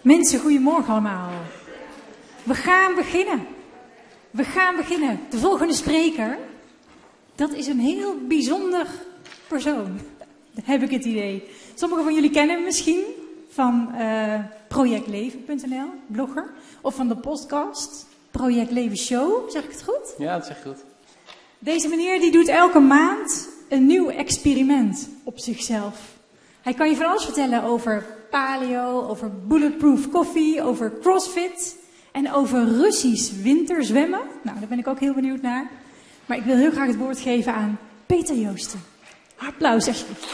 Mensen, goedemorgen allemaal. We gaan beginnen. De volgende spreker, dat is een heel bijzonder persoon. Heb ik het idee. Sommigen van jullie kennen hem misschien van projectleven.nl, blogger. Of van de podcast, Project Leven Show. Zeg ik het goed? Ja, dat zeg je goed. Deze meneer die doet elke maand een nieuw experiment op zichzelf. Hij kan je van alles vertellen over paleo, over bulletproof koffie, over crossfit en over Russisch winterzwemmen. Nou, daar ben ik ook heel benieuwd naar. Maar ik wil heel graag het woord geven aan Peter Joosten. Applaus alsjeblieft.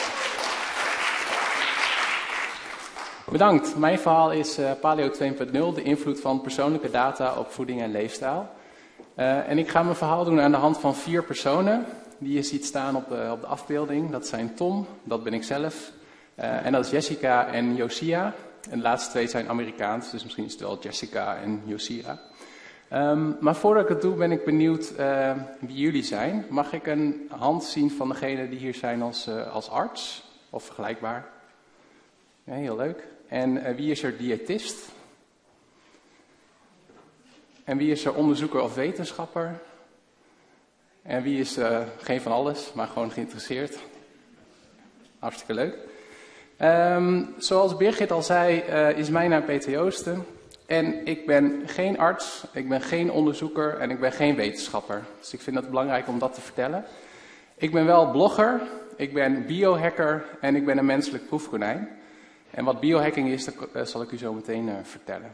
Bedankt. Mijn verhaal is Paleo 2.0, de invloed van persoonlijke data op voeding en leefstijl. En ik ga mijn verhaal doen aan de hand van 4 personen die je ziet staan op de afbeelding. Dat zijn Tom, dat ben ik zelf, en dat is Jessica en Josia. En de laatste 2 zijn Amerikaans, dus misschien is het wel Jessica en Josia. Maar voordat ik het doe, ben ik benieuwd wie jullie zijn. Mag ik een hand zien van degene die hier zijn als arts of vergelijkbaar? Ja, heel leuk. En wie is er diëtist? En wie is er onderzoeker of wetenschapper? En wie is geen van alles, maar gewoon geïnteresseerd? Hartstikke leuk. Zoals Birgit al zei, is mijn naam Peter Joosten. En ik ben geen arts, ik ben geen onderzoeker en ik ben geen wetenschapper. Dus ik vind het belangrijk om dat te vertellen. Ik ben wel blogger, ik ben biohacker en ik ben een menselijk proefkonijn. En wat biohacking is, dat zal ik u zo meteen vertellen.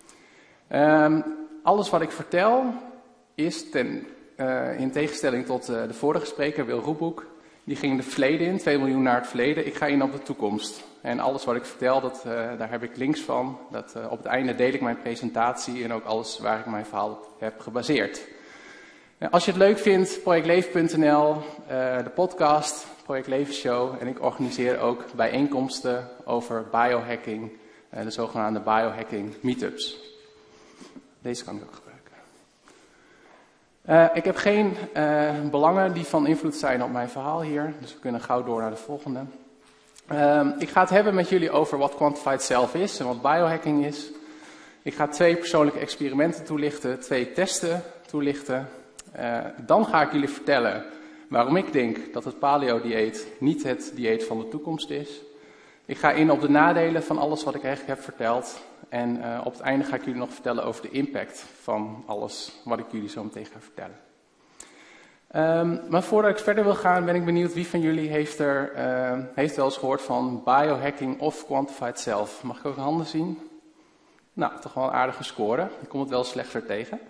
Alles wat ik vertel is, in tegenstelling tot de vorige spreker, Wil Roeboek, die ging het verleden in, 2 miljoen naar het verleden. Ik ga in op de toekomst. En alles wat ik vertel, daar heb ik links van. Op het einde deel ik mijn presentatie en ook alles waar ik mijn verhaal op heb gebaseerd. Als je het leuk vindt, projectleven.nl, de podcast, Project Leven Show. En ik organiseer ook bijeenkomsten over biohacking, de zogenaamde biohacking meetups. Deze kan ik ook gebruiken. Ik heb geen belangen die van invloed zijn op mijn verhaal hier, dus we kunnen gauw door naar de volgende. Ik ga het hebben met jullie over wat Quantified Self is en wat biohacking is. Ik ga 2 persoonlijke experimenten toelichten, 2 testen toelichten. Dan ga ik jullie vertellen waarom ik denk dat het paleo-dieet niet het dieet van de toekomst is. Ik ga in op de nadelen van alles wat ik eigenlijk heb verteld. En op het einde ga ik jullie nog vertellen over de impact van alles wat ik jullie zo meteen ga vertellen. Maar voordat ik verder wil gaan, ben ik benieuwd wie van jullie heeft wel eens gehoord van biohacking of Quantified Self. Mag ik ook handen zien? Nou, toch wel een aardige score. Ik kom het wel slechter tegen.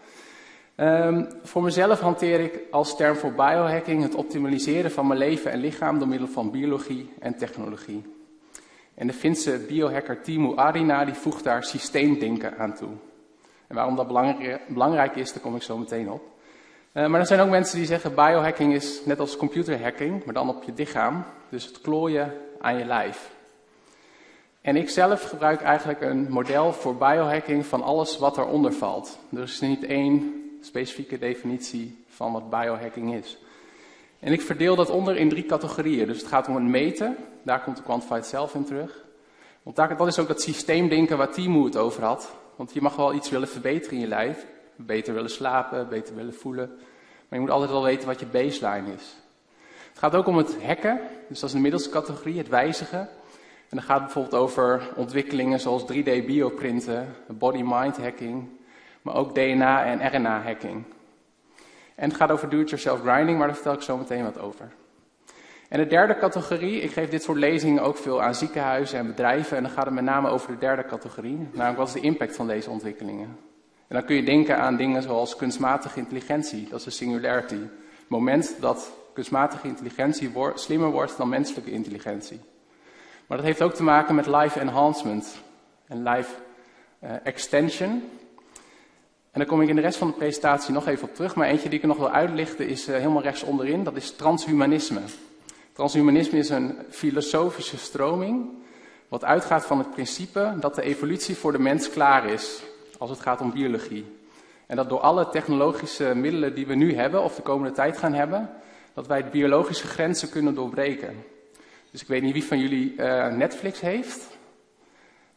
Voor mezelf hanteer ik als term voor biohacking het optimaliseren van mijn leven en lichaam door middel van biologie en technologie. En de Finse biohacker Teemu Arina die voegt daar systeemdenken aan toe. En waarom dat belangrijk is, daar kom ik zo meteen op. Maar er zijn ook mensen die zeggen biohacking is net als computerhacking, maar dan op je lichaam. Dus het klooien aan je lijf. En ik zelf gebruik eigenlijk een model voor biohacking van alles wat eronder valt. Er is niet één specifieke definitie van wat biohacking is. En ik verdeel dat onder in 3 categorieën. Dus het gaat om het meten, daar komt de Quantified Self in terug. Want dat is ook dat systeemdenken waar Teemu het over had. Want je mag wel iets willen verbeteren in je lijf. Beter willen slapen, beter willen voelen. Maar je moet altijd wel weten wat je baseline is. Het gaat ook om het hacken, dus dat is de middelste categorie, het wijzigen. En dan gaat het bijvoorbeeld over ontwikkelingen zoals 3D bioprinten, body-mind hacking, maar ook DNA en RNA hacking. En het gaat over do-it-yourself grinding, maar daar vertel ik zo meteen wat over. En de derde categorie, ik geef dit soort lezingen ook veel aan ziekenhuizen en bedrijven. En dan gaat het met name over de derde categorie, namelijk wat is de impact van deze ontwikkelingen. En dan kun je denken aan dingen zoals kunstmatige intelligentie, dat is de singularity. Het moment dat kunstmatige intelligentie slimmer wordt dan menselijke intelligentie. Maar dat heeft ook te maken met life enhancement en life extension. En daar kom ik in de rest van de presentatie nog even op terug. Maar eentje die ik er nog wil uitlichten is helemaal rechts onderin. Dat is transhumanisme. Transhumanisme is een filosofische stroming wat uitgaat van het principe dat de evolutie voor de mens klaar is als het gaat om biologie. En dat door alle technologische middelen die we nu hebben of de komende tijd gaan hebben, dat wij de biologische grenzen kunnen doorbreken. Dus ik weet niet wie van jullie Netflix heeft.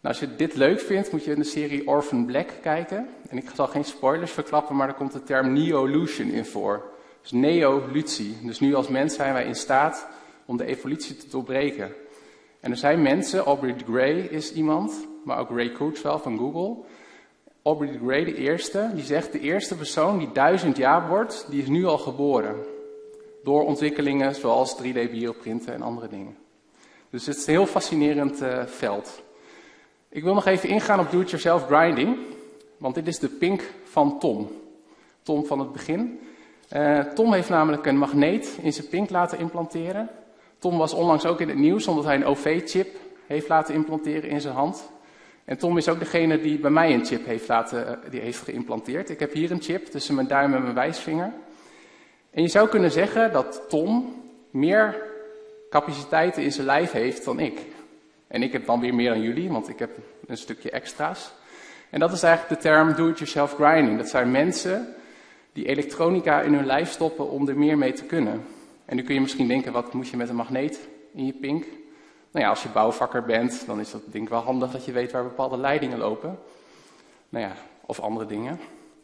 Nou, als je dit leuk vindt, moet je de serie Orphan Black kijken. En ik zal geen spoilers verklappen, maar daar komt de term Neo-lution in voor. Dus neolutie. Dus nu als mens zijn wij in staat om de evolutie te doorbreken. En er zijn mensen, Aubrey de Grey is iemand, maar ook Ray Kurzweil van Google. Aubrey de Grey, de eerste, die zegt de eerste persoon die 1000 jaar wordt, die is nu al geboren. Door ontwikkelingen zoals 3D-bioprinten en andere dingen. Dus het is een heel fascinerend veld. Ik wil nog even ingaan op do-it-yourself grinding. Want dit is de pink van Tom. Tom van het begin. Tom heeft namelijk een magneet in zijn pink laten implanteren. Tom was onlangs ook in het nieuws omdat hij een OV-chip heeft laten implanteren in zijn hand. En Tom is ook degene die bij mij een chip heeft geïmplanteerd. Ik heb hier een chip tussen mijn duim en mijn wijsvinger. En je zou kunnen zeggen dat Tom meer capaciteiten in zijn lijf heeft dan ik. En ik heb dan weer meer dan jullie, want ik heb een stukje extra's. En dat is eigenlijk de term do-it-yourself grinding. Dat zijn mensen die elektronica in hun lijf stoppen om er meer mee te kunnen. En nu kun je misschien denken, wat moet je met een magneet in je pink? Nou ja, als je bouwvakker bent, dan is dat denk ik wel handig dat je weet waar bepaalde leidingen lopen. Nou ja, of andere dingen.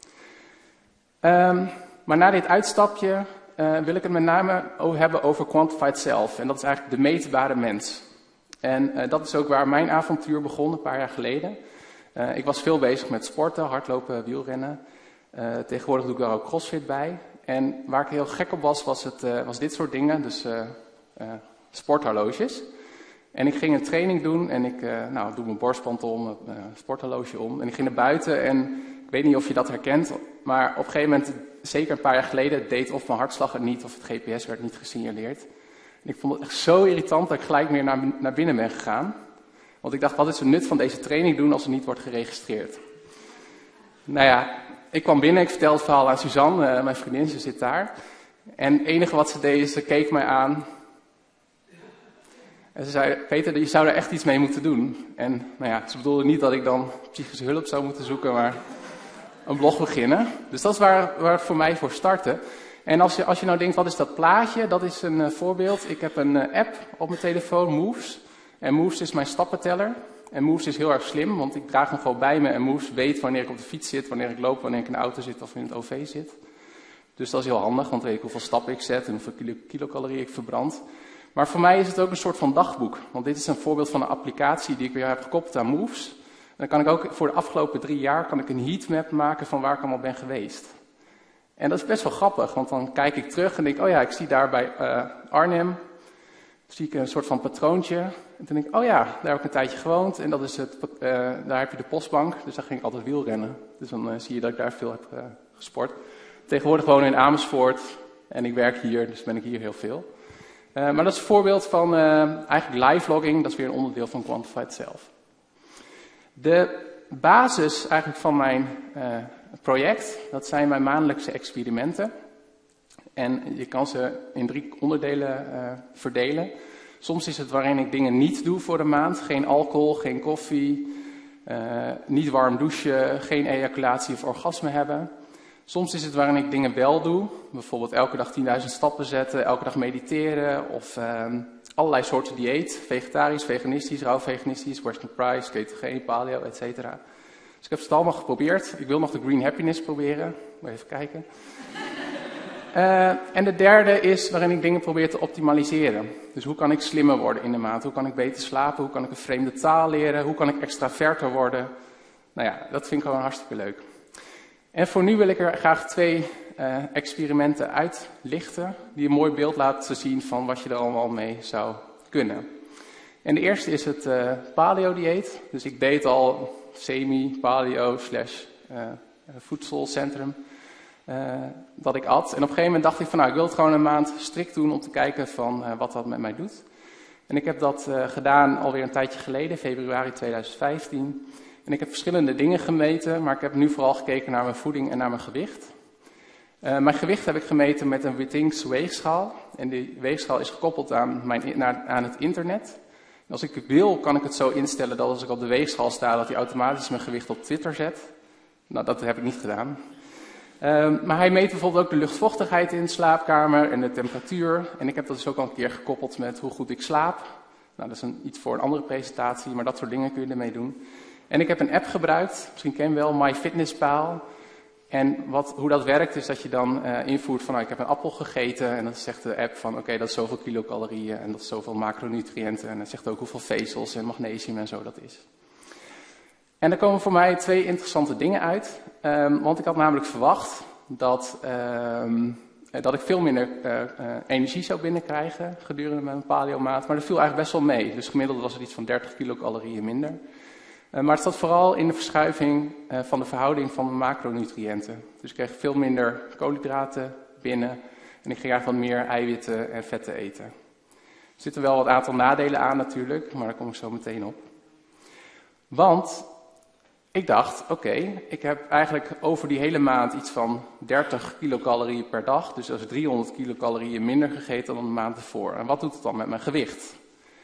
Maar na dit uitstapje wil ik het met name hebben over quantified self. En dat is eigenlijk de meetbare mens. En dat is ook waar mijn avontuur begon een paar jaar geleden. Ik was veel bezig met sporten, hardlopen, wielrennen. Tegenwoordig doe ik daar ook crossfit bij. En waar ik heel gek op was dit soort dingen, dus sporthorloges. En ik ging een training doen en ik doe mijn borstband om, een sporthorloge om. En ik ging naar buiten en ik weet niet of je dat herkent, maar op een gegeven moment, zeker een paar jaar geleden, deed of mijn hartslag het niet of het GPS werd niet gesignaleerd. En ik vond het echt zo irritant dat ik gelijk meer naar binnen ben gegaan. Want ik dacht, wat is het nut van deze training doen als het niet wordt geregistreerd? Nou ja, ik kwam binnen, ik vertelde het verhaal aan Suzanne, mijn vriendin, ze zit daar. En het enige wat ze deed is, ze keek mij aan. En ze zei, Peter, je zou er echt iets mee moeten doen. En nou ja, ze bedoelde niet dat ik dan psychische hulp zou moeten zoeken, maar een blog beginnen. Dus dat is waar het voor mij voor startte. En als je nou denkt, wat is dat plaatje? Dat is een voorbeeld. Ik heb een app op mijn telefoon, Moves. En Moves is mijn stappenteller. En Moves is heel erg slim, want ik draag hem gewoon bij me. En Moves weet wanneer ik op de fiets zit, wanneer ik loop, wanneer ik in de auto zit of in het OV zit. Dus dat is heel handig, want weet ik hoeveel stappen ik zet en hoeveel kilocalorieën ik verbrand. Maar voor mij is het ook een soort van dagboek. Want dit is een voorbeeld van een applicatie die ik weer heb gekoppeld aan Moves. En dan kan ik ook voor de afgelopen 3 jaar een heatmap maken van waar ik allemaal ben geweest. En dat is best wel grappig, want dan kijk ik terug en denk, oh ja, ik zie daar bij Arnhem, zie ik een soort van patroontje. En dan denk ik, oh ja, daar heb ik een tijdje gewoond en dat is daar heb je de postbank, dus daar ging ik altijd wielrennen. Dus dan zie je dat ik daar veel heb gesport. Tegenwoordig woon ik in Amersfoort en ik werk hier, dus ben ik hier heel veel. Maar dat is een voorbeeld van eigenlijk live logging, dat is weer een onderdeel van Quantified Self. De basis eigenlijk van mijn project, dat zijn mijn maandelijkse experimenten. En je kan ze in 3 onderdelen verdelen. Soms is het waarin ik dingen niet doe voor de maand. Geen alcohol, geen koffie, niet warm douchen, geen ejaculatie of orgasme hebben. Soms is het waarin ik dingen wel doe. Bijvoorbeeld elke dag 10.000 stappen zetten, elke dag mediteren of allerlei soorten dieet. Vegetarisch, veganistisch, rauw veganistisch, Western Price, ketogeen, paleo, etc. Dus ik heb het allemaal geprobeerd. Ik wil nog de Green Happiness proberen. Maar even kijken. En de derde is waarin ik dingen probeer te optimaliseren. Dus hoe kan ik slimmer worden in de maand? Hoe kan ik beter slapen? Hoe kan ik een vreemde taal leren? Hoe kan ik extraverter worden? Nou ja, dat vind ik gewoon hartstikke leuk. En voor nu wil ik er graag 2 experimenten uitlichten. Die een mooi beeld laten zien van wat je er allemaal mee zou kunnen. En de eerste is het paleo-dieet. Dus ik deed al semi-paleo / voedselcentrum. Dat ik at. En op een gegeven moment dacht ik van nou, ik wil het gewoon een maand strikt doen om te kijken van wat dat met mij doet. En ik heb dat gedaan alweer een tijdje geleden, februari 2015. En ik heb verschillende dingen gemeten, maar ik heb nu vooral gekeken naar mijn voeding en naar mijn gewicht. Mijn gewicht heb ik gemeten met een Withings weegschaal. En die weegschaal is gekoppeld aan het internet. En als ik wil, kan ik het zo instellen dat als ik op de weegschaal sta, dat hij automatisch mijn gewicht op Twitter zet. Nou, dat heb ik niet gedaan. Maar hij meet bijvoorbeeld ook de luchtvochtigheid in de slaapkamer en de temperatuur. En ik heb dat dus ook al een keer gekoppeld met hoe goed ik slaap. Nou, dat is iets voor een andere presentatie, maar dat soort dingen kun je ermee doen. En ik heb een app gebruikt, misschien ken je wel, MyFitnessPal. En hoe dat werkt is dat je dan invoert van, ik heb een appel gegeten. En dan zegt de app van, oké, dat is zoveel kilocalorieën en dat is zoveel macronutriënten. En dan zegt ook hoeveel vezels en magnesium en zo dat is. En er komen voor mij 2 interessante dingen uit. Want ik had namelijk verwacht dat ik veel minder energie zou binnenkrijgen gedurende mijn paleo-maand. Maar dat viel eigenlijk best wel mee. Dus gemiddeld was het iets van 30 kilocalorieën minder. Maar het zat vooral in de verschuiving van de verhouding van de macronutriënten. Dus ik kreeg veel minder koolhydraten binnen en ik ging eigenlijk wat meer eiwitten en vetten eten. Er zitten wel wat aantal nadelen aan natuurlijk, maar daar kom ik zo meteen op. Want ik dacht, oké, ik heb eigenlijk over die hele maand iets van 30 kilocalorieën per dag. Dus dat is 300 kilocalorieën minder gegeten dan de maand ervoor. En wat doet het dan met mijn gewicht?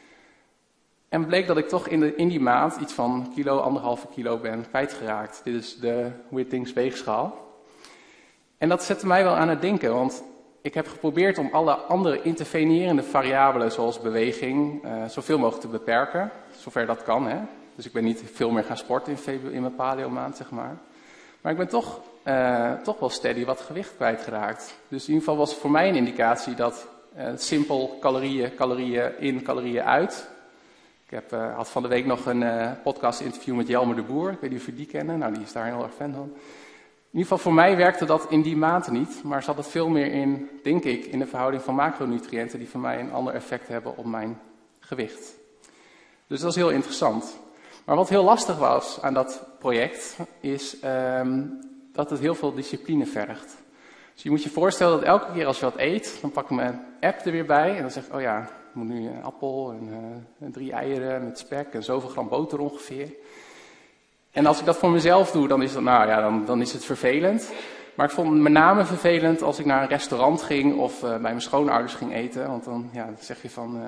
En bleek dat ik toch in die maand iets van 1,5 kilo ben kwijtgeraakt. Dit is de Wittings weegschaal. En dat zette mij wel aan het denken, want ik heb geprobeerd om alle andere intervenerende variabelen, zoals beweging, zoveel mogelijk te beperken. Zover dat kan, hè. Dus ik ben niet veel meer gaan sporten in mijn paleo-maand, zeg maar. Maar ik ben toch wel steady wat gewicht kwijtgeraakt. Dus in ieder geval was het voor mij een indicatie dat simpel calorieën in, calorieën uit. Ik had van de week nog een podcast-interview met Jelmer de Boer. Ik weet niet of jullie die kennen. Nou, die is daar heel erg fan van. In ieder geval voor mij werkte dat in die maand niet. Maar zat het veel meer in, denk ik, in de verhouding van macronutriënten die voor mij een ander effect hebben op mijn gewicht. Dus dat is heel interessant. Maar wat heel lastig was aan dat project is dat het heel veel discipline vergt. Dus je moet je voorstellen dat elke keer als je wat eet, dan pak ik mijn app er weer bij en dan zeg ik, oh ja, ik moet nu een appel en 3 eieren met spek en zoveel gram boter ongeveer. En als ik dat voor mezelf doe, dan is dat, dan is het vervelend. Maar ik vond het met name vervelend als ik naar een restaurant ging of bij mijn schoonouders ging eten. Want dan zeg je van,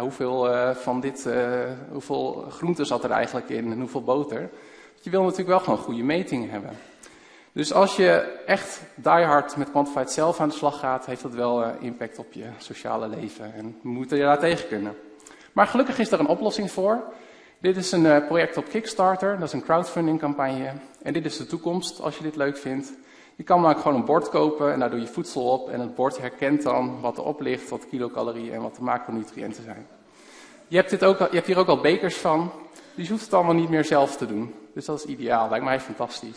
hoeveel groente zat er eigenlijk in en hoeveel boter. Want je wil natuurlijk wel gewoon goede metingen hebben. Dus als je echt diehard met Quantified Self aan de slag gaat, heeft dat wel impact op je sociale leven. En we moeten je daar tegen kunnen. Maar gelukkig is er een oplossing voor. Dit is een project op Kickstarter, dat is een crowdfunding campagne. En dit is de toekomst, als je dit leuk vindt. Je kan maar gewoon een bord kopen en daar doe je voedsel op. En het bord herkent dan wat erop ligt, wat kilocalorieën en wat de macronutriënten zijn. Je hebt hier ook al bekers van. Dus je hoeft het allemaal niet meer zelf te doen. Dus dat is ideaal, lijkt mij fantastisch.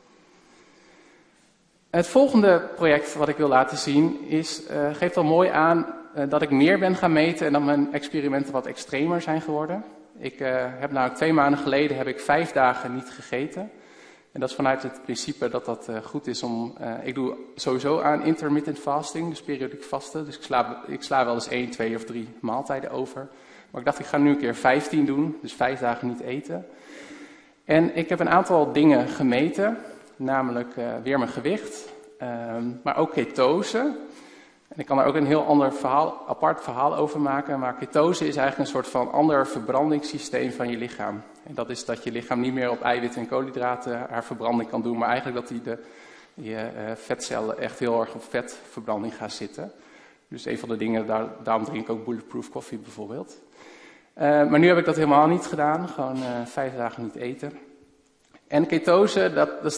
Het volgende project wat ik wil laten zien geeft al mooi aan dat ik meer ben gaan meten en dat mijn experimenten wat extremer zijn geworden. Ik heb namelijk 2 maanden geleden 5 dagen niet gegeten. En dat is vanuit het principe dat dat goed is om... ik doe sowieso aan intermittent fasting, dus periodiek vasten. Dus ik sla wel eens 1, 2 of 3 maaltijden over. Maar ik dacht, ik ga nu een keer 15 doen, dus 5 dagen niet eten. En ik heb een aantal dingen gemeten, namelijk weer mijn gewicht, maar ook ketose. En ik kan daar ook een heel ander apart verhaal over maken. Maar ketose is eigenlijk een soort van ander verbrandingssysteem van je lichaam. En dat is dat je lichaam niet meer op eiwitten en koolhydraten haar verbranding kan doen. Maar eigenlijk dat je vetcellen echt heel erg op vetverbranding gaan zitten. Dus een van de dingen, daarom drink ik ook bulletproof koffie bijvoorbeeld. Maar nu heb ik dat helemaal niet gedaan. Gewoon 5 dagen niet eten. En ketose, dat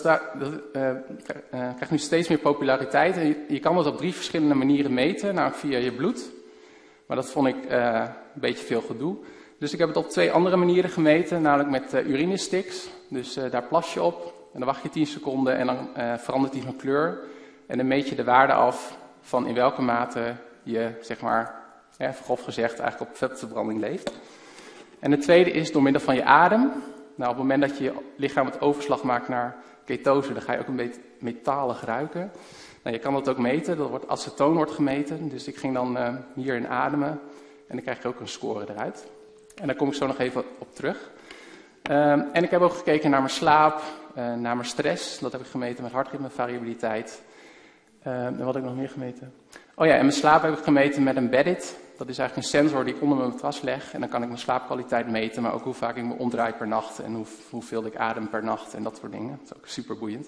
krijgt nu steeds meer populariteit. En je kan dat op 3 verschillende manieren meten, namelijk via je bloed. Maar dat vond ik een beetje veel gedoe. Dus ik heb het op 2 andere manieren gemeten, namelijk met urinesticks. Dus daar plas je op en dan wacht je 10 seconden en dan verandert die van kleur. En dan meet je de waarde af van in welke mate je, zeg maar, grof gezegd, eigenlijk op vetverbranding leeft. En het tweede is door middel van je adem. Nou, op het moment dat je lichaam het overslag maakt naar ketose, dan ga je ook een beetje metalig ruiken. Nou, je kan dat ook meten, acetoon wordt gemeten. Dus ik ging dan hierin ademen en dan krijg je ook een score eruit. En daar kom ik zo nog even op terug. En ik heb ook gekeken naar mijn slaap, naar mijn stress. Dat heb ik gemeten met hartritmevariabiliteit. En wat heb ik nog meer gemeten? Oh ja, en mijn slaap heb ik gemeten met een Bedit. Dat is eigenlijk een sensor die ik onder mijn matras leg. En dan kan ik mijn slaapkwaliteit meten, maar ook hoe vaak ik me omdraai per nacht. En hoeveel ik adem per nacht en dat soort dingen. Dat is ook super boeiend.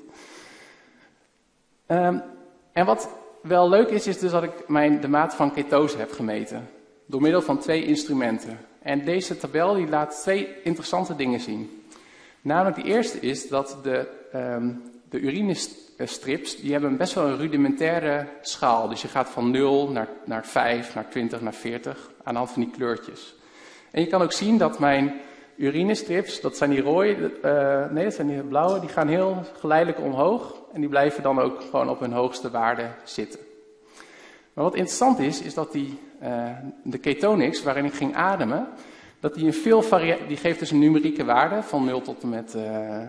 En wat wel leuk is dus dat ik de maat van ketose heb gemeten. Door middel van 2 instrumenten. En deze tabel die laat 2 interessante dingen zien. Namelijk de eerste is dat de urinestrips, die hebben best wel een rudimentaire schaal. Dus je gaat van 0 naar 5, naar 20, naar 40 aan de hand van die kleurtjes. En je kan ook zien dat mijn urinestrips, dat zijn die rode, nee dat zijn die blauwe, die gaan heel geleidelijk omhoog. En die blijven dan ook gewoon op hun hoogste waarde zitten. Maar wat interessant is dat de Ketonix, waarin ik ging ademen, dat die die geeft dus een numerieke waarde van 0 tot en met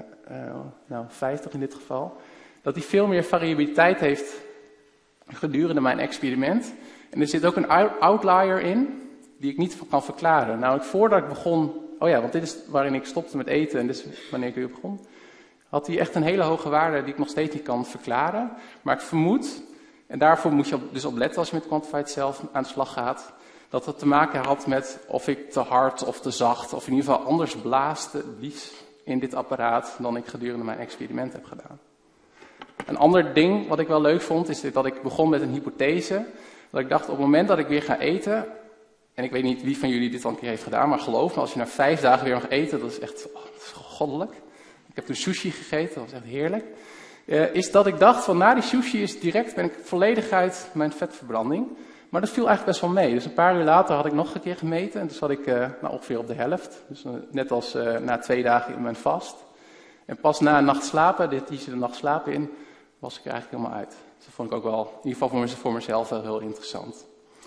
50 in dit geval. Dat die veel meer variabiliteit heeft gedurende mijn experiment. En er zit ook een outlier in, die ik niet kan verklaren. Namelijk voordat ik begon, want dit is waarin ik stopte met eten en dit is wanneer ik weer begon, had hij echt een hele hoge waarde die ik nog steeds niet kan verklaren. Maar ik vermoed, en daarvoor moet je dus op letten als je met Quantified Self aan de slag gaat, dat het te maken had met of ik te hard of te zacht, of in ieder geval anders blies in dit apparaat dan ik gedurende mijn experiment heb gedaan. Een ander ding wat ik wel leuk vond, is dat ik begon met een hypothese. Dat ik dacht, op het moment dat ik weer ga eten, en ik weet niet wie van jullie dit al een keer heeft gedaan, maar geloof me, als je na 5 dagen weer mag eten, dat is echt dat is goddelijk. Ik heb toen sushi gegeten, dat was echt heerlijk. Is dat ik dacht, van na die sushi ben ik volledig uit mijn vetverbranding. Maar dat viel eigenlijk best wel mee. Dus een paar uur later had ik nog een keer gemeten. En toen zat ik ongeveer op de helft. Dus net als na 2 dagen in mijn vast. En pas na een nacht slapen, dit zit een nacht slapen in, was ik er eigenlijk helemaal uit. Dus dat vond ik ook wel, in ieder geval voor mezelf, wel heel interessant.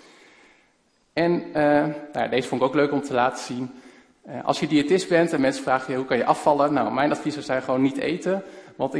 En deze vond ik ook leuk om te laten zien. Als je diëtist bent en mensen vragen je hoe kan je afvallen. Nou, mijn adviezen zijn gewoon niet eten. Want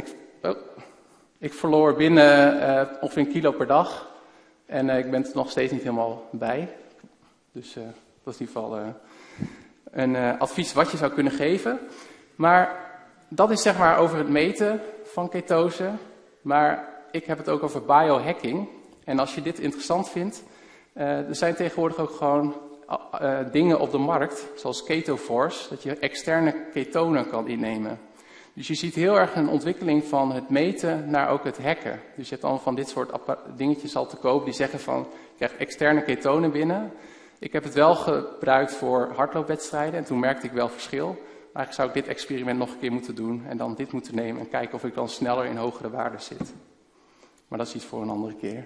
ik verloor binnen ongeveer 1 kilo per dag. En ik ben er nog steeds niet helemaal bij. Dus dat is in ieder geval een advies wat je zou kunnen geven. Maar dat is zeg maar over het meten van ketose. Maar ik heb het ook over biohacking. En als je dit interessant vindt, er zijn tegenwoordig ook gewoon dingen op de markt, zoals KetoForce, dat je externe ketonen kan innemen. Dus je ziet heel erg een ontwikkeling van het meten naar ook het hacken. Dus je hebt allemaal van dit soort dingetjes al te koop die zeggen van, je krijgt externe ketonen binnen. Ik heb het wel gebruikt voor hardloopwedstrijden en toen merkte ik wel verschil. Maar eigenlijk zou ik dit experiment nog een keer moeten doen en dan dit moeten nemen en kijken of ik dan sneller in hogere waarden zit. Maar dat is iets voor een andere keer.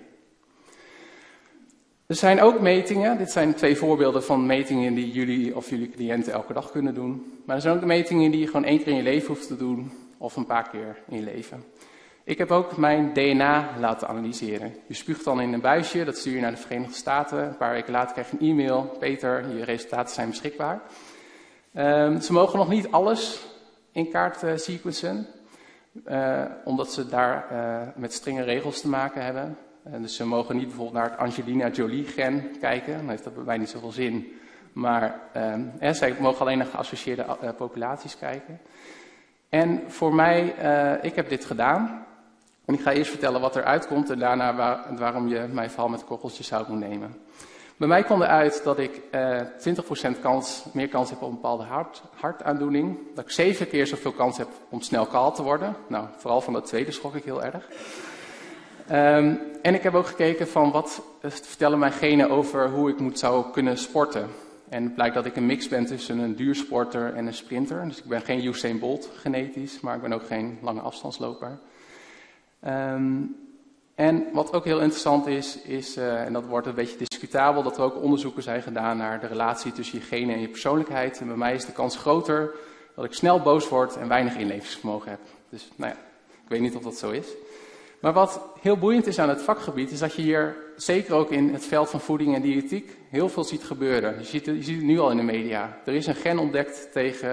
Er zijn ook metingen, dit zijn 2 voorbeelden van metingen die jullie of jullie cliënten elke dag kunnen doen. Maar er zijn ook metingen die je gewoon 1 keer in je leven hoeft te doen of een paar keer in je leven. Ik heb ook mijn DNA laten analyseren. Je spuugt dan in een buisje, dat stuur je naar de Verenigde Staten. Een paar weken later krijg je een e-mail, Peter, je resultaten zijn beschikbaar. Ze mogen nog niet alles in kaart sequencen, omdat ze daar met strenge regels te maken hebben. Dus ze mogen niet bijvoorbeeld naar het Angelina Jolie-gen kijken, dan heeft dat bij mij niet zoveel zin. Maar zij mogen alleen naar geassocieerde populaties kijken. En voor mij, ik heb dit gedaan. En ik ga eerst vertellen wat eruit komt en daarna waarom je mijn verhaal met korreltjes zout moet nemen. Bij mij kwam eruit dat ik 20% meer kans heb op een bepaalde hartaandoening. Dat ik 7 keer zoveel kans heb om snel kaal te worden. Nou, vooral van dat tweede schrok ik heel erg. En ik heb ook gekeken van wat vertellen mijn genen over hoe ik zou kunnen sporten. En het blijkt dat ik een mix ben tussen een duursporter en een sprinter. Dus ik ben geen Usain Bolt genetisch, maar ik ben ook geen lange afstandsloper. En wat ook heel interessant is, en dat wordt een beetje discutabel, dat er ook onderzoeken zijn gedaan naar de relatie tussen je genen en je persoonlijkheid. En bij mij is de kans groter dat ik snel boos word en weinig inlevingsvermogen heb. Dus nou ja, ik weet niet of dat zo is. Maar wat heel boeiend is aan het vakgebied, is dat je hier, zeker ook in het veld van voeding en diëtiek, heel veel ziet gebeuren. Je ziet het nu al in de media. Er is een gen ontdekt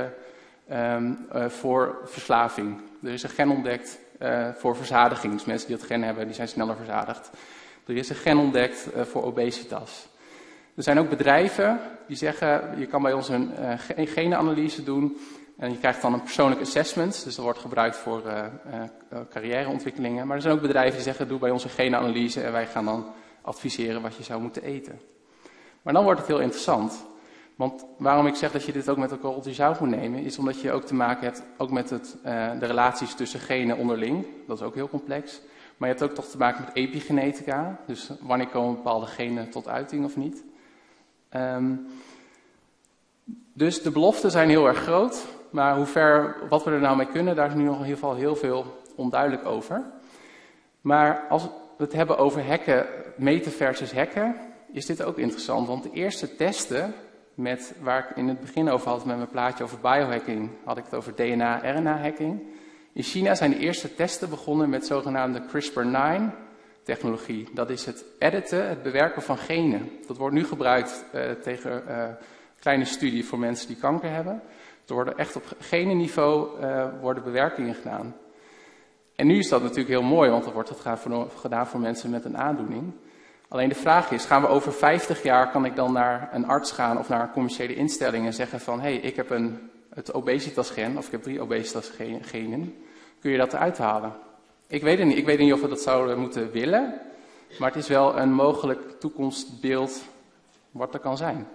voor verslaving. Er is een gen ontdekt voor verzadiging. Dus mensen die dat gen hebben, die zijn sneller verzadigd. Er is een gen ontdekt voor obesitas. Er zijn ook bedrijven die zeggen, je kan bij ons een genenanalyse doen. En je krijgt dan een persoonlijk assessment, dus dat wordt gebruikt voor carrièreontwikkelingen. Maar er zijn ook bedrijven die zeggen, doe bij ons een genenanalyse en wij gaan dan adviseren wat je zou moeten eten. Maar dan wordt het heel interessant. Want waarom ik zeg dat je dit ook met een korreltje zout moet nemen, is omdat je ook te maken hebt ook met de relaties tussen genen onderling. Dat is ook heel complex. Maar je hebt ook toch te maken met epigenetica. Dus wanneer komen bepaalde genen tot uiting of niet. Dus de beloften zijn heel erg groot, maar wat we er nou mee kunnen, daar is nu nog in ieder geval heel veel onduidelijk over. Maar als we het hebben over hacken, meten versus hacken, is dit ook interessant. Want de eerste testen, waar ik in het begin over had met mijn plaatje over biohacking, had ik het over DNA-RNA-hacking. In China zijn de eerste testen begonnen met zogenaamde CRISPR-9-technologie. Dat is het editen, het bewerken van genen. Dat wordt nu gebruikt tegen kleine studie voor mensen die kanker hebben. Er worden echt op genenniveau worden bewerkingen gedaan. En nu is dat natuurlijk heel mooi, want dan wordt het gedaan voor mensen met een aandoening. Alleen de vraag is, gaan we over 50 jaar, kan ik dan naar een arts gaan of naar een commerciële instelling en zeggen van, hey, ik heb het obesitasgen, of ik heb 3 obesitasgenen, kun je dat eruit halen? Ik weet het niet. Ik weet niet of we dat zouden moeten willen, maar het is wel een mogelijk toekomstbeeld wat er kan zijn.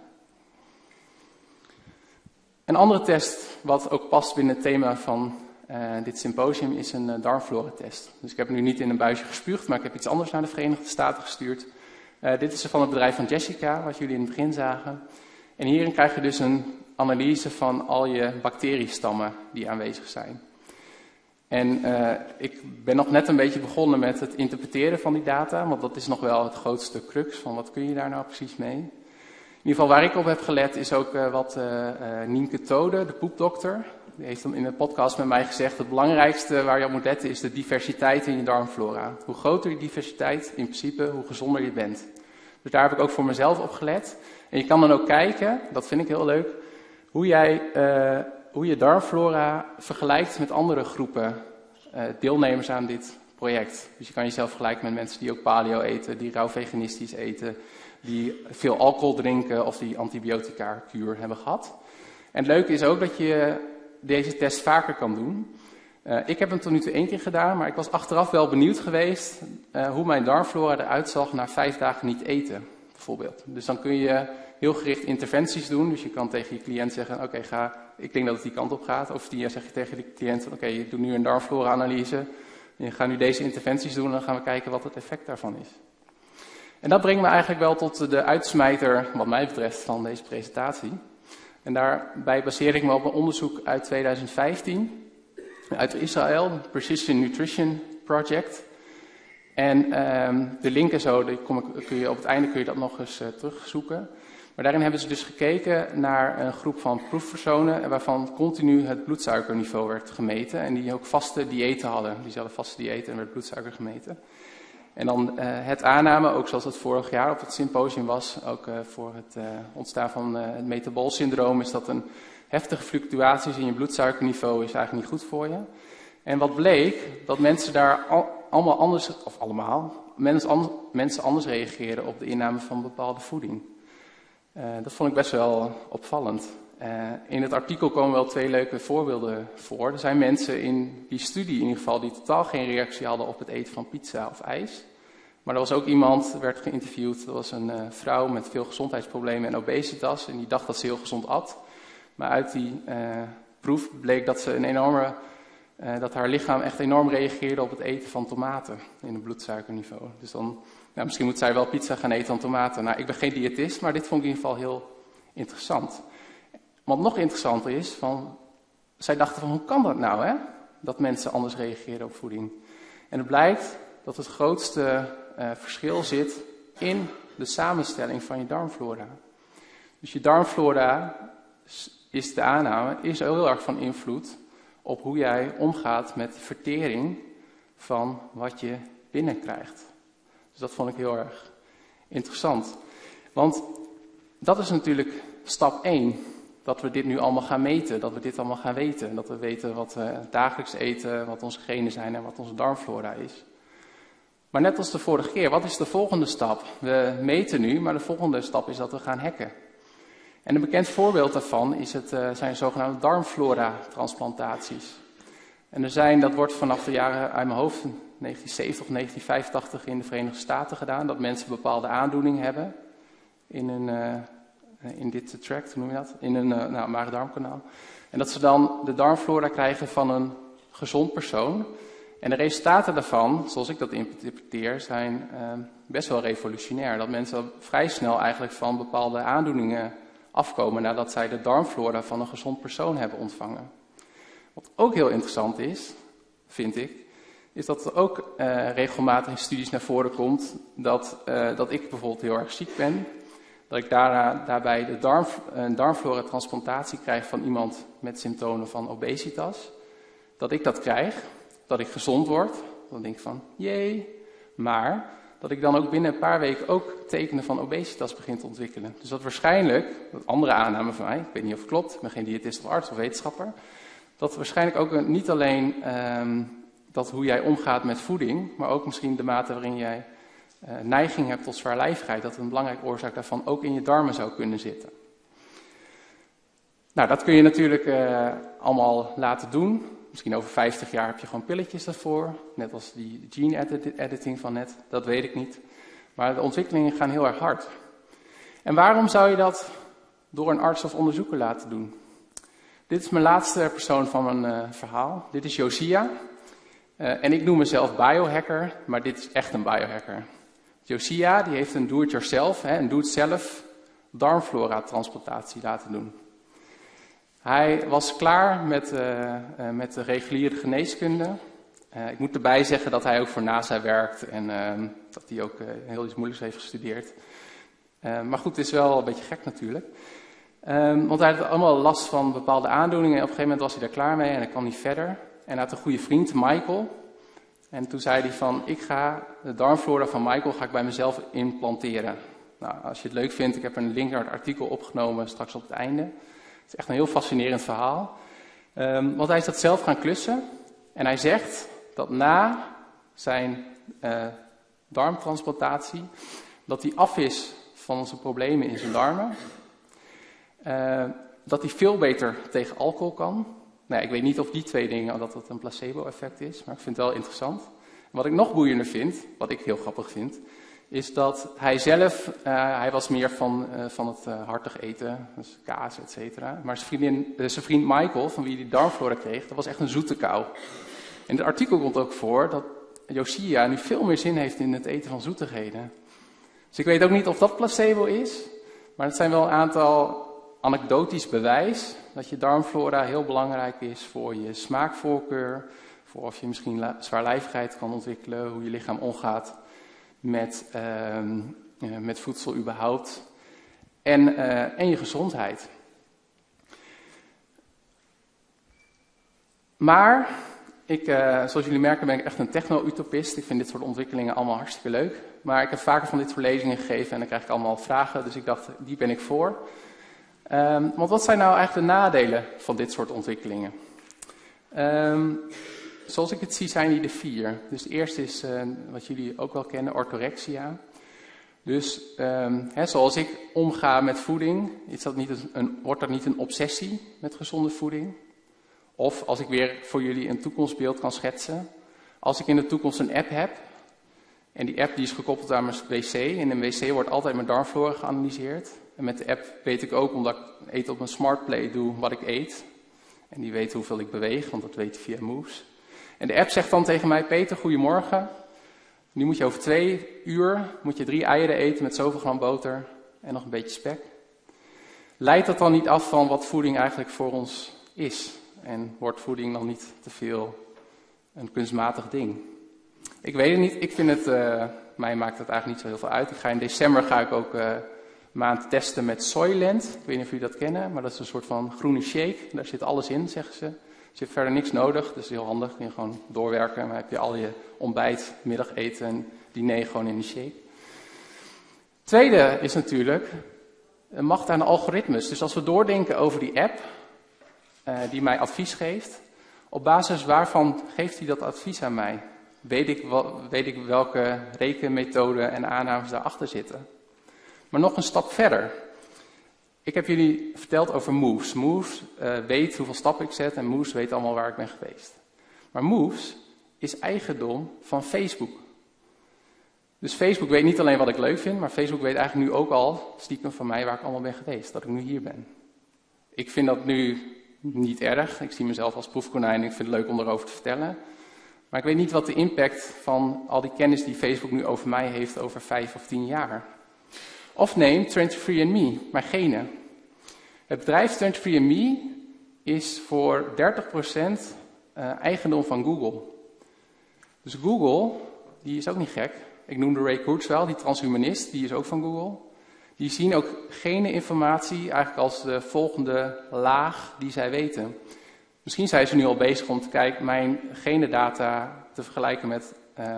Een andere test, wat ook past binnen het thema van dit symposium, is een darmflora-test. Dus ik heb nu niet in een buisje gespuugd, maar ik heb iets anders naar de Verenigde Staten gestuurd. Dit is van het bedrijf van Jessica, wat jullie in het begin zagen. En hierin krijg je dus een analyse van al je bacteriestammen die aanwezig zijn. En ik ben nog net een beetje begonnen met het interpreteren van die data, want dat is nog wel het grootste crux van wat kun je daar nou precies mee. In ieder geval waar ik op heb gelet is ook wat Nienke Tode, de poepdokter, die heeft in een podcast met mij gezegd, het belangrijkste waar je op moet letten is de diversiteit in je darmflora. Hoe groter die diversiteit, in principe, hoe gezonder je bent. Dus daar heb ik ook voor mezelf op gelet. En je kan dan ook kijken, dat vind ik heel leuk, hoe je darmflora vergelijkt met andere groepen deelnemers aan dit project. Dus je kan jezelf vergelijken met mensen die ook paleo eten, die rauw veganistisch eten, die veel alcohol drinken of die antibiotica-kuur hebben gehad. En het leuke is ook dat je deze test vaker kan doen. Ik heb hem tot nu toe 1 keer gedaan, maar ik was achteraf wel benieuwd geweest hoe mijn darmflora eruit zag na 5 dagen niet eten, bijvoorbeeld. Dus dan kun je heel gericht interventies doen. Dus je kan tegen je cliënt zeggen, oké, ik denk dat het die kant op gaat. Of zeg je tegen de cliënt, oké, je doet nu een darmflora-analyse. Je gaat nu deze interventies doen en dan gaan we kijken wat het effect daarvan is. En dat brengt me eigenlijk wel tot de uitsmijter, wat mij betreft, van deze presentatie. En daarbij baseer ik me op een onderzoek uit 2015 uit Israël, het Precision Nutrition Project. En de link en zo, op het einde kun je dat nog eens terugzoeken. Maar daarin hebben ze dus gekeken naar een groep van proefpersonen waarvan continu het bloedsuikerniveau werd gemeten. En die ook vaste diëten hadden. Die hadden vaste diëten en werd bloedsuiker gemeten. En dan het aanname, ook zoals het vorig jaar op het symposium was, ook voor het ontstaan van het metaboolsyndroom, is dat een heftige fluctuaties in je bloedsuikerniveau is eigenlijk niet goed voor je. En wat bleek, dat mensen daar allemaal anders, of allemaal, mensen anders reageren op de inname van bepaalde voeding. Dat vond ik best wel opvallend. In het artikel komen wel 2 leuke voorbeelden voor. Er zijn mensen in die studie in ieder geval die totaal geen reactie hadden op het eten van pizza of ijs. Maar er was ook iemand, werd geïnterviewd, dat was een vrouw met veel gezondheidsproblemen en obesitas. En die dacht dat ze heel gezond at. Maar uit die proef bleek dat ze dat haar lichaam echt enorm reageerde op het eten van tomaten in het bloedsuikerniveau. Dus dan, misschien moet zij wel pizza gaan eten dan tomaten. Nou, ik ben geen diëtist, maar dit vond ik in ieder geval heel interessant. Wat nog interessanter is, zij dachten van hoe kan dat nou, hè? Dat mensen anders reageren op voeding. En het blijkt dat het grootste verschil zit in de samenstelling van je darmflora. Dus je darmflora, is de aanname, is heel erg van invloed op hoe jij omgaat met de vertering van wat je binnenkrijgt. Dus dat vond ik heel erg interessant. Want dat is natuurlijk stap 1. Dat we dit nu allemaal gaan meten, dat we dit allemaal gaan weten. Dat we weten wat we dagelijks eten, wat onze genen zijn en wat onze darmflora is. Maar net als de vorige keer, wat is de volgende stap? We meten nu, maar de volgende stap is dat we gaan hacken. En een bekend voorbeeld daarvan zijn zogenaamde darmflora-transplantaties. En dat wordt vanaf de jaren uit mijn hoofd, 1970 of 1985 in de Verenigde Staten gedaan. Dat mensen bepaalde aandoening hebben in dit tract, hoe noem je dat? In een maag-darmkanaal. En dat ze dan de darmflora krijgen van een gezond persoon. En de resultaten daarvan, zoals ik dat interpreteer, zijn best wel revolutionair. Dat mensen vrij snel eigenlijk van bepaalde aandoeningen afkomen nadat zij de darmflora van een gezond persoon hebben ontvangen. Wat ook heel interessant is, vind ik, is dat er ook regelmatig in studies naar voren komt dat ik bijvoorbeeld heel erg ziek ben. Dat ik daarbij een darmflora-transplantatie krijg van iemand met symptomen van obesitas. Dat ik dat krijg, dat ik gezond word. Dan denk ik van, jee. Maar dat ik dan ook binnen een paar weken ook tekenen van obesitas begin te ontwikkelen. Dus dat waarschijnlijk, dat andere aanname van mij, ik weet niet of het klopt, ik ben geen diëtist of arts of wetenschapper. Dat waarschijnlijk ook niet alleen dat hoe jij omgaat met voeding, maar ook misschien de mate waarin jij neiging hebt tot zwaarlijvigheid, dat een belangrijke oorzaak daarvan ook in je darmen zou kunnen zitten. Nou, dat kun je natuurlijk allemaal laten doen. Misschien over 50 jaar heb je gewoon pilletjes daarvoor, net als die gene editing van net, dat weet ik niet. Maar de ontwikkelingen gaan heel erg hard. En waarom zou je dat door een arts of onderzoeker laten doen? Dit is mijn laatste persoon van mijn verhaal. Dit is Josia. En ik noem mezelf biohacker, maar dit is echt een biohacker. Josia die heeft een do-it-yourself, een doe-het-zelf darmflora-transplantatie laten doen. Hij was klaar met de reguliere geneeskunde. Ik moet erbij zeggen dat hij ook voor NASA werkt en dat hij ook heel iets moeilijks heeft gestudeerd. Maar goed, het is wel een beetje gek natuurlijk. Want hij had allemaal last van bepaalde aandoeningen en op een gegeven moment was hij daar klaar mee en hij kwam niet verder. En hij had een goede vriend, Michael. En toen zei hij van, ik ga de darmflora van Michael ga ik bij mezelf implanteren. Nou, als je het leuk vindt, ik heb een link naar het artikel opgenomen straks op het einde. Het is echt een heel fascinerend verhaal. Want hij is dat zelf gaan klussen. En hij zegt dat na zijn darmtransplantatie, dat hij af is van zijn problemen in zijn darmen. Dat hij veel beter tegen alcohol kan. Nou, ik weet niet of die twee dingen, dat het een placebo-effect is, maar ik vind het wel interessant. Wat ik nog boeiender vind, wat ik heel grappig vind, is dat hij zelf, hij was meer van het hartig eten, dus kaas, et cetera. Maar zijn vriend Michael, van wie hij die darmflora kreeg, dat was echt een zoete kou. In het artikel komt ook voor dat Josia nu veel meer zin heeft in het eten van zoetigheden. Dus ik weet ook niet of dat placebo is, maar het zijn wel een aantal anekdotisch bewijs dat je darmflora heel belangrijk is voor je smaakvoorkeur, voor of je misschien zwaarlijvigheid kan ontwikkelen, hoe je lichaam omgaat met voedsel überhaupt en je gezondheid. Maar zoals jullie merken ben ik echt een techno-utopist. Ik vind dit soort ontwikkelingen allemaal hartstikke leuk. Maar ik heb vaker van dit soort lezingen gegeven en dan krijg ik allemaal vragen, dus ik dacht, die ben ik voor. Want wat zijn nou eigenlijk de nadelen van dit soort ontwikkelingen? Zoals ik het zie zijn die er 4. Dus de eerste is, wat jullie ook wel kennen, orthorexia. Dus zoals ik omga met voeding, wordt dat niet een obsessie met gezonde voeding? Of als ik weer voor jullie een toekomstbeeld kan schetsen. Als ik in de toekomst een app heb, en die app die is gekoppeld aan mijn wc. In een wc wordt altijd mijn darmflora geanalyseerd. En met de app weet ik ook, omdat ik eten op mijn SmartPlay doe, wat ik eet. En die weet hoeveel ik beweeg, want dat weet hij via Moves. En de app zegt dan tegen mij, Peter, goedemorgen. Nu moet je over 2 uur 3 eieren eten met zoveel gram boter en nog een beetje spek. Leidt dat dan niet af van wat voeding eigenlijk voor ons is? En wordt voeding dan niet te veel een kunstmatig ding? Ik weet het niet. Ik vind het, mij maakt het eigenlijk niet zo heel veel uit. In december ga ik ook een maand testen met Soylent. Ik weet niet of jullie dat kennen, maar dat is een soort van groene shake. Daar zit alles in, zeggen ze. Dus je hebt verder niks nodig, dus heel handig. Kun je gewoon doorwerken, maar heb je al je ontbijt, middageten en diner gewoon in die shake. Tweede is natuurlijk macht aan de algoritmes. Dus als we doordenken over die app, die mij advies geeft, op basis waarvan geeft hij dat advies aan mij? Weet ik welke rekenmethode en aannames daarachter zitten? Maar nog een stap verder. Ik heb jullie verteld over Moves. Moves weet hoeveel stappen ik zet en Moves weet allemaal waar ik ben geweest. Maar Moves is eigendom van Facebook. Dus Facebook weet niet alleen wat ik leuk vind, maar Facebook weet eigenlijk nu ook al stiekem van mij waar ik allemaal ben geweest. Dat ik nu hier ben. Ik vind dat nu niet erg. Ik zie mezelf als proefkonijn en ik vind het leuk om erover te vertellen. Maar ik weet niet wat de impact van al die kennis die Facebook nu over mij heeft over 5 of 10 jaar. Of neem 23andMe, mijn genen. Het bedrijf 23andMe is voor 30% eigendom van Google. Dus Google, die is ook niet gek. Ik noemde Ray Kurzweil, die transhumanist, die is ook van Google. Die zien ook geneninformatie eigenlijk als de volgende laag die zij weten. Misschien zijn ze nu al bezig om te kijken mijn genendata te vergelijken met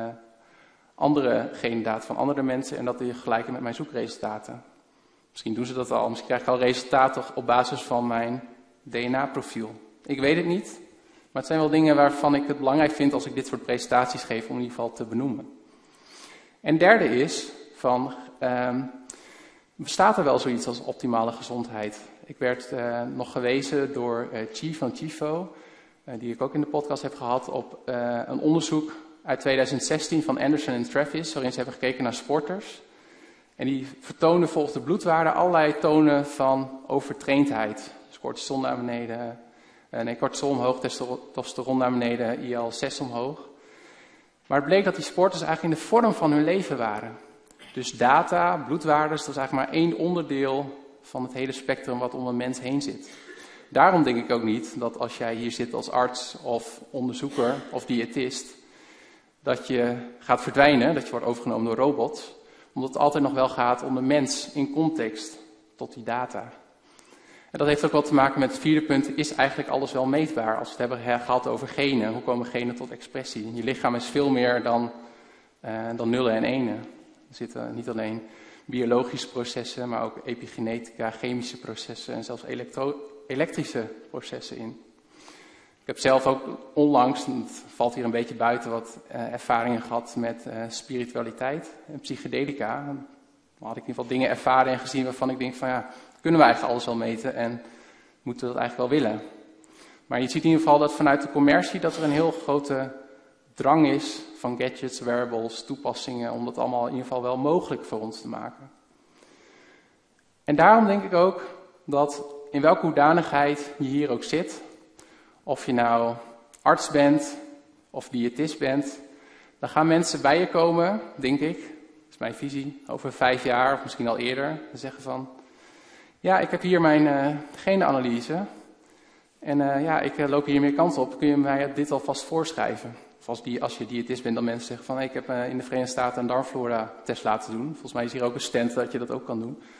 andere genendata van andere mensen en dat te vergelijken met mijn zoekresultaten. Misschien doen ze dat al, misschien krijg ik al resultaten op basis van mijn DNA-profiel. Ik weet het niet, maar het zijn wel dingen waarvan ik het belangrijk vind als ik dit soort presentaties geef om in ieder geval te benoemen. En derde is van, bestaat er wel zoiets als optimale gezondheid? Ik werd nog gewezen door Chi van Chifo, die ik ook in de podcast heb gehad, op een onderzoek uit 2016 van Anderson en Travis, waarin ze hebben gekeken naar sporters. En die vertoonden volgens de bloedwaarden allerlei tonen van overtraindheid. Dus cortisol naar beneden, cortisol omhoog, testosteron naar beneden, IL-6 omhoog. Maar het bleek dat die sporters eigenlijk in de vorm van hun leven waren. Dus data, bloedwaarden, dat is eigenlijk maar één onderdeel van het hele spectrum wat om een mens heen zit. Daarom denk ik ook niet dat als jij hier zit als arts of onderzoeker of diëtist, dat je gaat verdwijnen, dat je wordt overgenomen door robots. Omdat het altijd nog wel gaat om de mens in context tot die data. En dat heeft ook wat te maken met het vierde punt, is eigenlijk alles wel meetbaar. Als we het hebben gehad over genen, hoe komen genen tot expressie? Je lichaam is veel meer dan nullen en enen. Er zitten niet alleen biologische processen, maar ook epigenetica, chemische processen en zelfs elektrische processen in. Ik heb zelf ook onlangs, het valt hier een beetje buiten, wat ervaringen gehad met spiritualiteit en psychedelica. Dan had ik in ieder geval dingen ervaren en gezien waarvan ik denk van ja, kunnen we eigenlijk alles wel meten en moeten we dat eigenlijk wel willen. Maar je ziet in ieder geval dat vanuit de commercie dat er een heel grote drang is van gadgets, wearables, toepassingen, om dat allemaal in ieder geval wel mogelijk voor ons te maken. En daarom denk ik ook dat in welke hoedanigheid je hier ook zit, of je nou arts bent of diëtist bent, dan gaan mensen bij je komen, denk ik, dat is mijn visie, over 5 jaar of misschien al eerder, en zeggen van, ja, ik heb hier mijn genenanalyse en ik loop hier meer kans op, kun je mij dit alvast voorschrijven? Of als je diëtist bent, dan mensen zeggen van, ik heb in de Verenigde Staten een darmflora-test laten doen. Volgens mij is hier ook een stand dat je dat ook kan doen.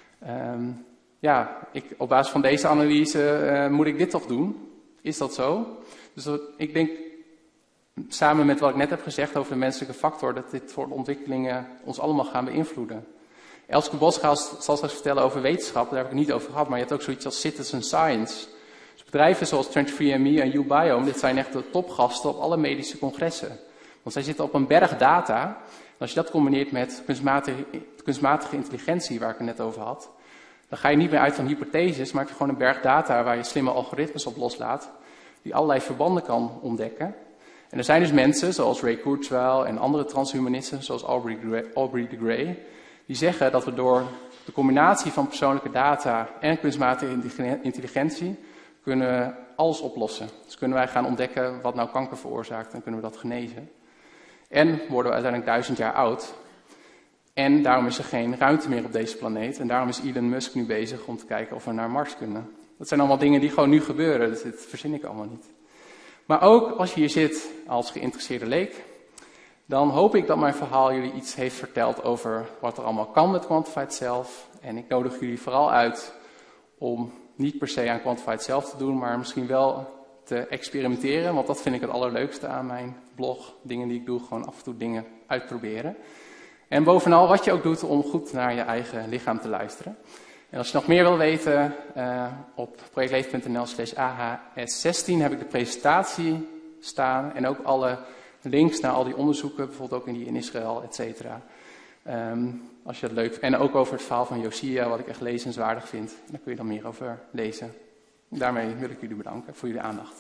Op basis van deze analyse moet ik dit toch doen? Is dat zo? Dus ik denk, samen met wat ik net heb gezegd over de menselijke factor, dat dit soort ontwikkelingen ons allemaal gaan beïnvloeden. Elske Bosgaas zal straks vertellen over wetenschap, daar heb ik het niet over gehad, maar je hebt ook zoiets als citizen science. Dus bedrijven zoals 23andMe en Ubiome, dit zijn echt de topgasten op alle medische congressen. Want zij zitten op een berg data. En als je dat combineert met kunstmatige intelligentie, waar ik het net over had, dan ga je niet meer uit van hypotheses, maar heb je gewoon een berg data waar je slimme algoritmes op loslaat, die allerlei verbanden kan ontdekken. En er zijn dus mensen, zoals Ray Kurzweil en andere transhumanisten, zoals Aubrey de Grey, die zeggen dat we door de combinatie van persoonlijke data en kunstmatige intelligentie kunnen we alles oplossen. Dus kunnen wij gaan ontdekken wat nou kanker veroorzaakt en kunnen we dat genezen. En worden we uiteindelijk 1000 jaar oud. En daarom is er geen ruimte meer op deze planeet. En daarom is Elon Musk nu bezig om te kijken of we naar Mars kunnen. Dat zijn allemaal dingen die gewoon nu gebeuren. Dus dit verzin ik allemaal niet. Maar ook als je hier zit als geïnteresseerde leek, dan hoop ik dat mijn verhaal jullie iets heeft verteld over wat er allemaal kan met Quantified Self. En ik nodig jullie vooral uit om niet per se aan Quantified Self te doen, maar misschien wel te experimenteren. Want dat vind ik het allerleukste aan mijn blog. Dingen die ik doe, gewoon af en toe dingen uitproberen. En bovenal wat je ook doet om goed naar je eigen lichaam te luisteren. En als je nog meer wil weten, op projectleef.nl/AHS16 heb ik de presentatie staan. En ook alle links naar al die onderzoeken, bijvoorbeeld ook die in Israël, et cetera. Als je dat leuk vindt. En ook over het verhaal van Josia, wat ik echt lezenswaardig vind. Daar kun je dan meer over lezen. Daarmee wil ik jullie bedanken voor jullie aandacht.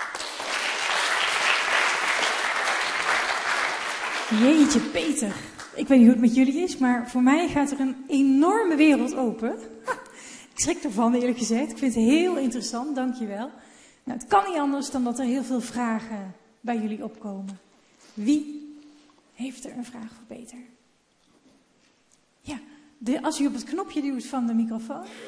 Jeetje, Peter. Ik weet niet hoe het met jullie is, maar voor mij gaat er een enorme wereld open. Ik schrik ervan, eerlijk gezegd. Ik vind het heel interessant, dankjewel. Nou, het kan niet anders dan dat er heel veel vragen bij jullie opkomen. Wie heeft er een vraag voor Peter? Ja, als u op het knopje duwt van de microfoon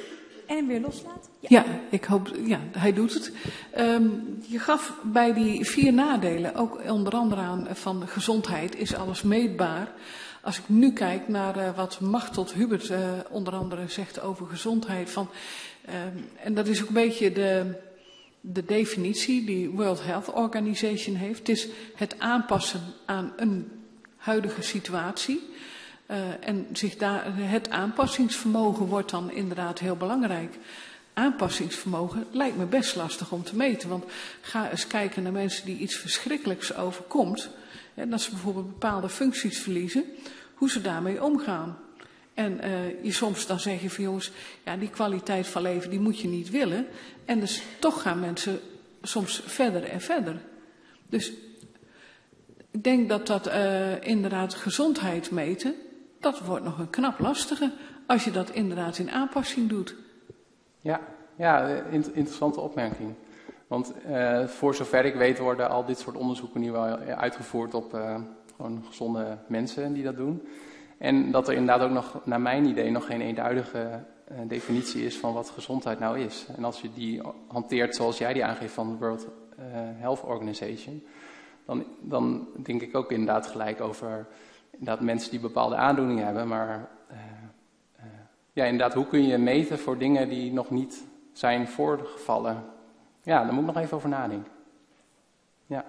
En hem weer loslaten. Ja, ik hoop, ja, hij doet het. Je gaf bij die 4 nadelen ook onder andere aan van gezondheid is alles meetbaar. Als ik nu kijk naar wat Machtel Hubert onder andere zegt over gezondheid. En dat is ook een beetje de definitie die World Health Organization heeft. Het is het aanpassen aan een huidige situatie. En het aanpassingsvermogen wordt dan inderdaad heel belangrijk. Aanpassingsvermogen lijkt me best lastig om te meten. Want ga eens kijken naar mensen die iets verschrikkelijks overkomt. En dat ze bijvoorbeeld bepaalde functies verliezen. Hoe ze daarmee omgaan. En je soms dan zeg je van jongens, ja, die kwaliteit van leven die moet je niet willen. En dus toch gaan mensen soms verder en verder. Dus ik denk dat inderdaad gezondheid meten, dat wordt nog een knap lastige als je dat inderdaad in aanpassing doet. Ja, interessante opmerking. Want voor zover ik weet worden al dit soort onderzoeken nu wel uitgevoerd op gewoon gezonde mensen die dat doen. En dat er inderdaad ook nog, naar mijn idee, nog geen eenduidige definitie is van wat gezondheid nou is. En als je die hanteert zoals jij die aangeeft van de World Health Organization, dan denk ik ook inderdaad gelijk over inderdaad mensen die bepaalde aandoeningen hebben. Maar ja, inderdaad, hoe kun je meten voor dingen die nog niet zijn voorgevallen? Ja, daar moet ik nog even over nadenken. Ja.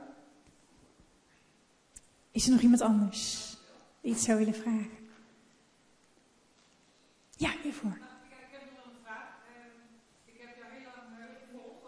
Is er nog iemand anders die iets zou willen vragen? Ja, hiervoor. Ik heb nog wel een vraag. Ik heb jou heel lang gevolgd.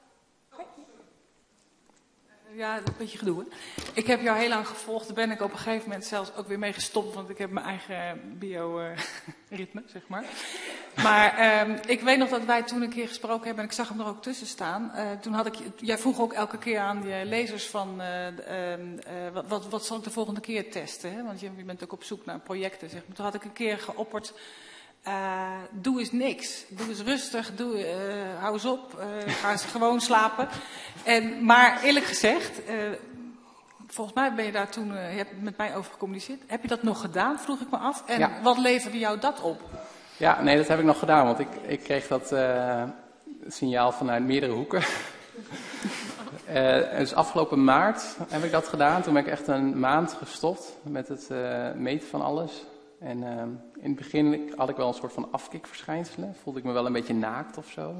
Ja, een beetje gedoe. Hè? Ik heb jou heel lang gevolgd. Daar ben ik op een gegeven moment zelfs ook weer mee gestopt. Want ik heb mijn eigen bioritme, zeg maar. Maar ik weet nog dat wij toen een keer gesproken hebben. En ik zag hem er ook tussen staan. Toen jij vroeg ook elke keer aan je lezers van... wat zal ik de volgende keer testen? Hè? Want je bent ook op zoek naar projecten. Zeg maar. Toen had ik een keer geopperd... doe eens niks. Doe eens rustig. Hou eens op. Ga eens gewoon slapen. Maar eerlijk gezegd, volgens mij ben je daar toen, je hebt met mij over gecommuniceerd. Heb je dat nog gedaan, vroeg ik me af. En ja. Wat leverde jou dat op? Ja, nee, dat heb ik nog gedaan. Want ik kreeg dat signaal vanuit meerdere hoeken. Dus afgelopen maart heb ik dat gedaan. Toen ben ik echt een maand gestopt met het meten van alles. En in het begin had ik wel een soort van afkikverschijnselen. Voelde ik me wel een beetje naakt of zo.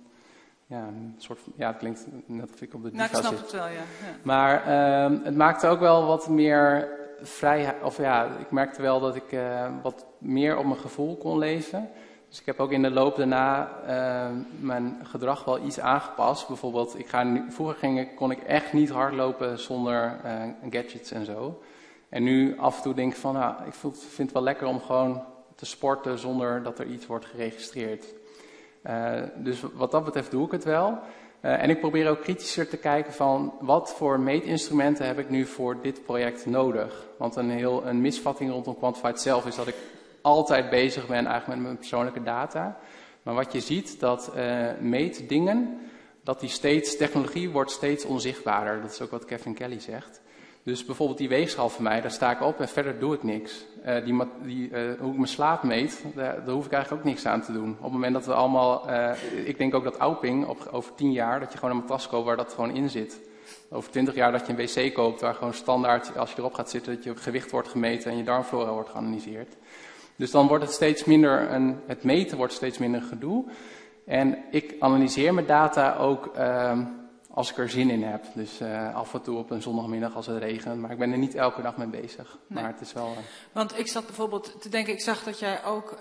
Het klinkt net of ik op de diva zit. Nou, ik snap het wel, ja. Maar het maakte ook wel wat meer vrijheid. Ik merkte wel dat ik wat meer op mijn gevoel kon leven. Dus ik heb ook in de loop daarna mijn gedrag wel iets aangepast. Bijvoorbeeld, vroeger kon ik echt niet hardlopen zonder gadgets en zo. En nu af en toe denk ik van, ik vind het wel lekker om gewoon te sporten zonder dat er iets wordt geregistreerd. Dus wat dat betreft doe ik het wel. En ik probeer ook kritischer te kijken van wat voor meetinstrumenten heb ik nu voor dit project nodig. Want een misvatting rondom Quantified Self is dat ik altijd bezig ben eigenlijk met mijn persoonlijke data. Maar wat je ziet, dat meetdingen, technologie wordt steeds onzichtbaarder. Dat is ook wat Kevin Kelly zegt. Dus bijvoorbeeld die weegschaal van mij, daar sta ik op en verder doe ik niks. Hoe ik mijn slaap meet, daar hoef ik eigenlijk ook niks aan te doen. Op het moment dat we allemaal, ik denk ook dat Auping over 10 jaar, dat je gewoon een matras koopt waar dat gewoon in zit. Over 20 jaar dat je een wc koopt waar gewoon standaard, als je erop gaat zitten, dat je gewicht wordt gemeten en je darmflora wordt geanalyseerd. Dus dan wordt het steeds minder, het meten wordt steeds minder gedoe. En ik analyseer mijn data ook als ik er zin in heb. Dus af en toe op een zondagmiddag als het regent. Maar ik ben er niet elke dag mee bezig. Nee. Maar het is wel... Want ik zat bijvoorbeeld te denken, ik zag dat jij ook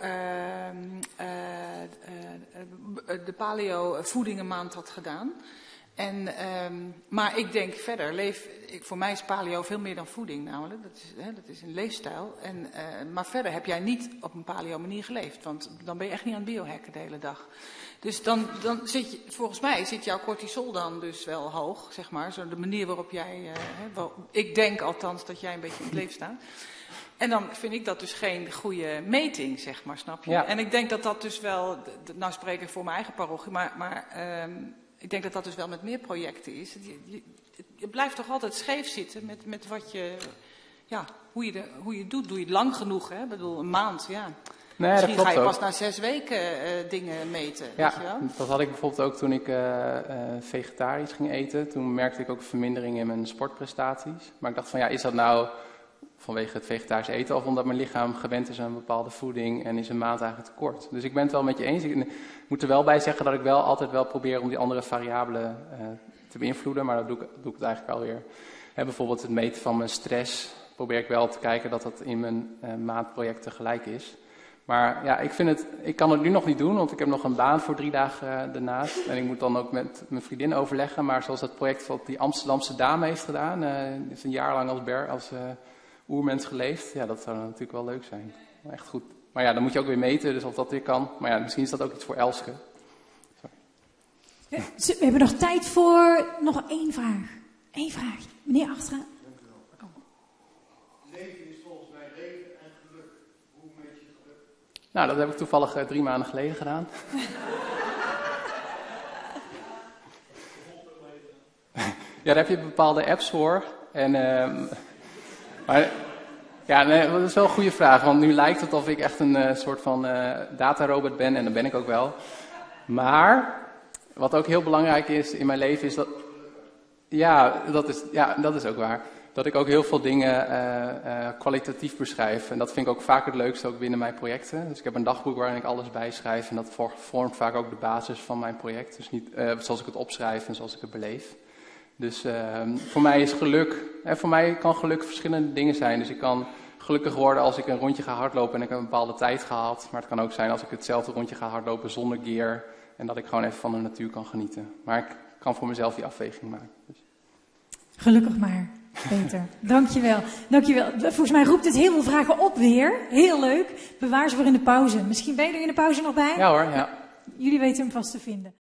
de paleo voedingenmaand had gedaan. Maar ik denk verder, voor mij is paleo veel meer dan voeding namelijk. Dat is een leefstijl. Maar verder heb jij niet op een paleo manier geleefd. Want dan ben je echt niet aan het biohacken de hele dag. Dus dan volgens mij zit jouw cortisol dan dus wel hoog, zeg maar. Zo de manier waarop jij, ik denk althans dat jij een beetje in het leven staat. En dan vind ik dat dus geen goede meting, zeg maar, snap je? Ja. En ik denk dat dat dus wel, nou spreek ik voor mijn eigen parochie, maar ik denk dat dat dus wel met meer projecten is. Je blijft toch altijd scheef zitten met wat je, hoe je het doet. Doe je het lang genoeg, hè? Ik bedoel, een maand, ja. Nee, Misschien dat ga klopt je ook. pas na 6 weken dingen meten, Ja, weet je wel? dat had ik bijvoorbeeld ook toen ik vegetarisch ging eten. Toen merkte ik ook vermindering in mijn sportprestaties. Maar ik dacht van ja, is dat nou vanwege het vegetarisch eten of omdat mijn lichaam gewend is aan een bepaalde voeding en is een maand eigenlijk te kort. Dus ik ben het wel met je eens. Ik moet er wel bij zeggen dat ik wel altijd wel probeer om die andere variabelen te beïnvloeden. Maar dat doe ik het eigenlijk alweer. Bijvoorbeeld het meten van mijn stress probeer ik wel te kijken dat dat in mijn maandproject tegelijk is. Maar ja, ik kan het nu nog niet doen, want ik heb nog een baan voor 3 dagen daarnaast. En ik moet dan ook met mijn vriendin overleggen. Maar zoals dat project wat die Amsterdamse dame heeft gedaan, is een jaar lang als oermens geleefd. Ja, dat zou dan natuurlijk wel leuk zijn. Echt goed. Maar ja, dan moet je ook weer meten, dus of dat weer kan. Maar ja, misschien is dat ook iets voor Elske. We hebben nog tijd voor nog 1 vraag. 1 vraag. Meneer achteraan. Leven is volgens mij leven en geluk. Hoe meet je geluk? Nou, dat heb ik toevallig 3 maanden geleden gedaan. Ja, daar heb je bepaalde apps voor. En, maar ja, nee, dat is wel een goede vraag. Want nu lijkt het of ik echt een soort van datarobot ben. En dat ben ik ook wel. Maar wat ook heel belangrijk is in mijn leven is dat... Ja, dat is ook waar. Dat ik ook heel veel dingen kwalitatief beschrijf. En dat vind ik ook vaak het leukste ook binnen mijn projecten. Dus ik heb een dagboek waarin ik alles bijschrijf. En dat vormt vaak ook de basis van mijn project. Dus niet zoals ik het opschrijf en zoals ik het beleef. Dus voor mij is geluk... voor mij kan geluk verschillende dingen zijn. Dus ik kan gelukkig worden als ik een rondje ga hardlopen en ik heb een bepaalde tijd gehad. Maar het kan ook zijn als ik hetzelfde rondje ga hardlopen zonder gear. En dat ik gewoon even van de natuur kan genieten. Maar ik kan voor mezelf die afweging maken. Dus. Gelukkig maar, Peter. Dankjewel. Dankjewel. Volgens mij roept het heel veel vragen op weer. Heel leuk. Bewaar ze voor in de pauze. Misschien ben je er in de pauze nog bij? Ja hoor, ja. Jullie weten hem vast te vinden.